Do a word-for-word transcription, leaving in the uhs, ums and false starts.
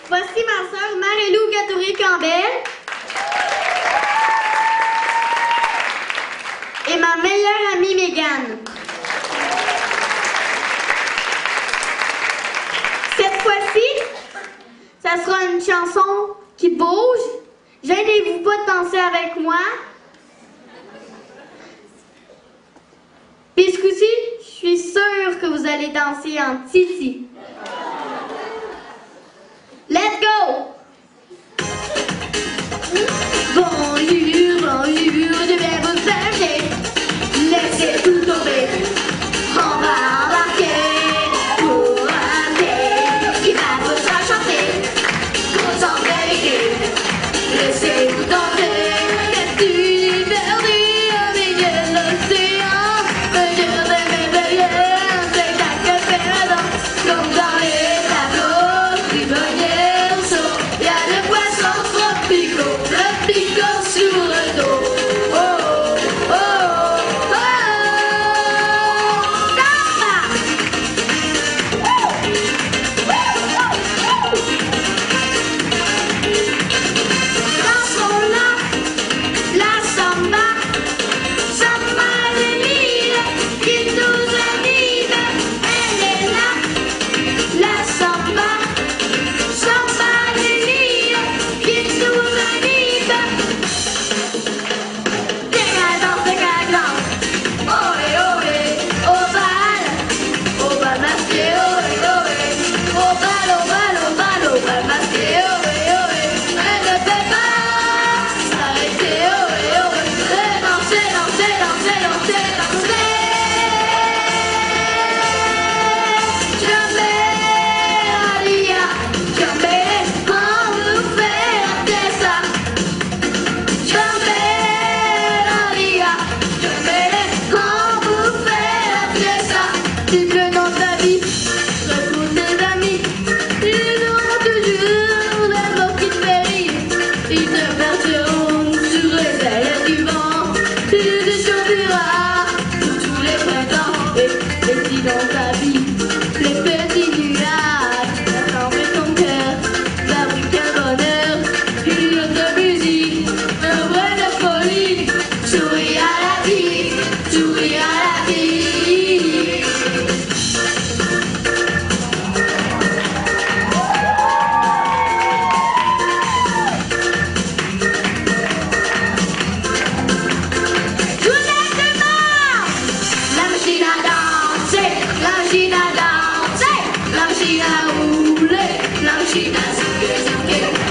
Voici ma sœur Marie-Lou Gatoré-Campbell et ma meilleure amie Mégane. Cette fois-ci, ça sera une chanson qui bouge. Gênez-vous pas de danser avec moi. Puis ce coup-ci, je suis sûre que vous allez danser en titi. Let's go! Bonjour, bonjour, je vais vous chercher. Laissez tout tomber. On va embarquer pour un thé qui va vous faire chanter. Concentrez, laissez-vous tomber. Qu'est-ce perdu au milieu de l'océan? Un jour de merveilleux, un spectacle perdant. Comme dans les tableaux prisonniers chauds, y a le poisson tropicaux, le picot sur le dos. Oh, oh, oh, oh. Dansons-la, la samba, samba de l'île qui nous anime. Elle est là, la samba, samba de l'île qui nous anime. Décadence, décadence, ohé, ohé, au bal, au bal masqué, ohé, ohé, au bal, au bal, au bal, au bal masqué, ohé, ohé. Elle ne peut pas s'arrêter, ohé, ohé. Et danser, danser, danser, danser, danser. Jamaica, Jamaica, on nous fait rater ça. Jamaica, Jamaica, on vous fait rater ça. Tu peux dans ta vie, retrouve tes amis. Ils auront toujours les mots qui te fait rire. Ils te berceront sur les ailes du vent. Tu te chaufferas pour tous les printemps. Et, et si dans ta vie, les petits nuages rassemblent ton cœur, fabriquent un bonheur, une autre musique, un vrai de folie. Souris à la vie, souris à la vie. Journée de mars, la machine à danser, la machine à danser, la machine à rouler, la machine à zouker, zouker.